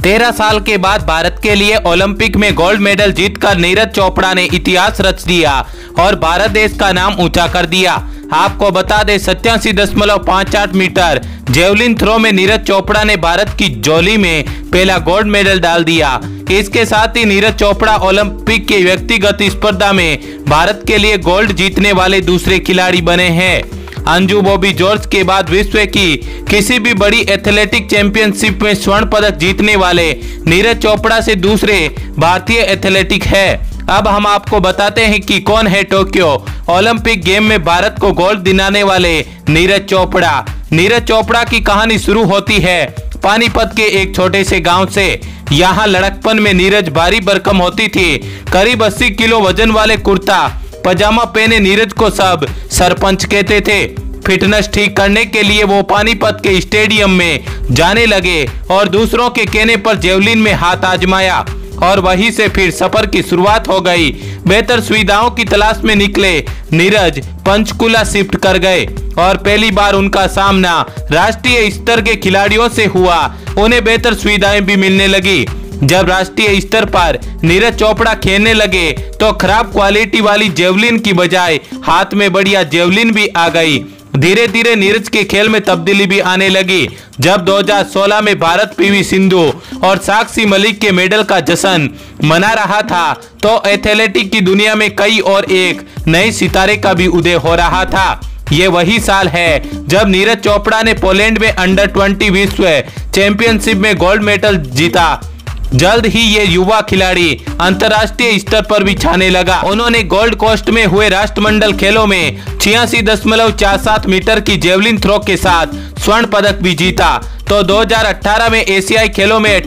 13 साल के बाद भारत के लिए ओलंपिक में गोल्ड मेडल जीतकर नीरज चोपड़ा ने इतिहास रच दिया और भारत देश का नाम ऊंचा कर दिया। आपको बता दें 87.58 मीटर जेवलिन थ्रो में नीरज चोपड़ा ने भारत की झोली में पहला गोल्ड मेडल डाल दिया। इसके साथ ही नीरज चोपड़ा ओलंपिक के व्यक्तिगत स्पर्धा में भारत के लिए गोल्ड जीतने वाले दूसरे खिलाड़ी बने हैं। अंजू बॉबी जॉर्ज के बाद विश्व की किसी भी बड़ी एथलेटिक चैंपियनशिप में स्वर्ण पदक जीतने वाले नीरज चोपड़ा से दूसरे भारतीय एथलेटिक है। अब हम आपको बताते हैं कि कौन है टोक्यो ओलंपिक गेम में भारत को गोल्ड दिलाने वाले नीरज चोपड़ा। नीरज चोपड़ा की कहानी शुरू होती है पानीपत के एक छोटे से गांव से। यहाँ लड़कपन में नीरज भारी भरकम होती थी। करीब 80 किलो वजन वाले कुर्ता पजामा पहने नीरज को सब सरपंच कहते थे। फिटनेस ठीक करने के लिए वो पानीपत के स्टेडियम में जाने लगे और दूसरों के कहने पर जेवलिन में हाथ आजमाया और वहीं से फिर सफर की शुरुआत हो गई। बेहतर सुविधाओं की तलाश में निकले नीरज पंचकुला शिफ्ट कर गए और पहली बार उनका सामना राष्ट्रीय स्तर के खिलाड़ियों से हुआ। उन्हें बेहतर सुविधाएं भी मिलने लगी। जब राष्ट्रीय स्तर पर नीरज चोपड़ा खेलने लगे तो खराब क्वालिटी वाली जेवलिन की बजाय हाथ में बढ़िया जेवलिन भी आ गई। धीरे धीरे नीरज के खेल में तब्दीली भी आने लगी। जब 2016 में भारत पीवी सिंधु और साक्षी मलिक के मेडल का जश्न मना रहा था तो एथलेटिक की दुनिया में कई और एक नए सितारे का भी उदय हो रहा था। ये वही साल है जब नीरज चोपड़ा ने पोलैंड में अंडर 20 विश्व चैंपियनशिप में गोल्ड मेडल जीता। जल्द ही ये युवा खिलाड़ी अंतर्राष्ट्रीय स्तर पर भी छाने लगा। उन्होंने गोल्ड कोस्ट में हुए राष्ट्रमंडल खेलों में 86.47 मीटर की जेवलिन थ्रो के साथ स्वर्ण पदक भी जीता। तो 2018 में एशियाई खेलों में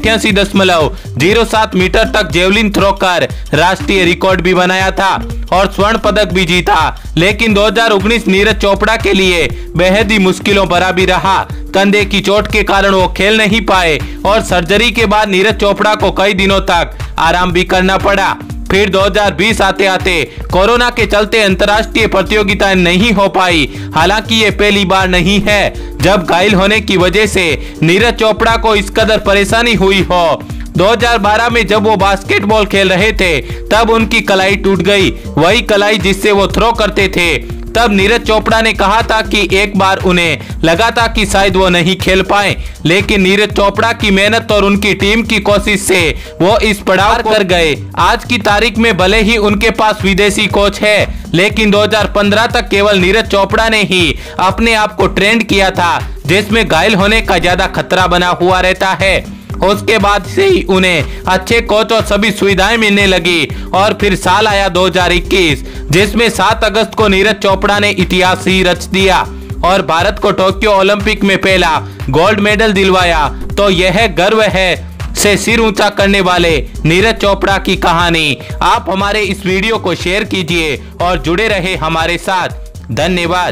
88.07 मीटर तक जेवलिन थ्रो कर राष्ट्रीय रिकॉर्ड भी बनाया था और स्वर्ण पदक भी जीता। लेकिन 2019 नीरज चोपड़ा के लिए बेहद ही मुश्किलों भरा भी रहा। कंधे की चोट के कारण वो खेल नहीं पाए और सर्जरी के बाद नीरज चोपड़ा को कई दिनों तक आराम भी करना पड़ा। फिर 2020 आते आते कोरोना के चलते अंतर्राष्ट्रीय प्रतियोगिताएं नहीं हो पाई। हालांकि ये पहली बार नहीं है जब घायल होने की वजह से नीरज चोपड़ा को इस कदर परेशानी हुई हो। 2012 में जब वो बास्केटबॉल खेल रहे थे तब उनकी कलाई टूट गई, वही कलाई जिससे वो थ्रो करते थे। तब नीरज चोपड़ा ने कहा था कि एक बार उन्हें लगा था कि शायद वो नहीं खेल पाए, लेकिन नीरज चोपड़ा की मेहनत और उनकी टीम की कोशिश से वो इस पड़ाव कर गए। आज की तारीख में भले ही उनके पास विदेशी कोच है, लेकिन 2015 तक केवल नीरज चोपड़ा ने ही अपने आप को ट्रेंड किया था, जिसमें घायल होने का ज्यादा खतरा बना हुआ रहता है। उसके बाद से ही उन्हें अच्छे कोच और सभी सुविधाएं मिलने लगी और फिर साल आया 2021 जिसमें 7 अगस्त को नीरज चोपड़ा ने इतिहास ही रच दिया और भारत को टोक्यो ओलंपिक में पहला गोल्ड मेडल दिलवाया। तो यह गर्व है से सिर ऊंचा करने वाले नीरज चोपड़ा की कहानी। आप हमारे इस वीडियो को शेयर कीजिए और जुड़े रहे हमारे साथ। धन्यवाद।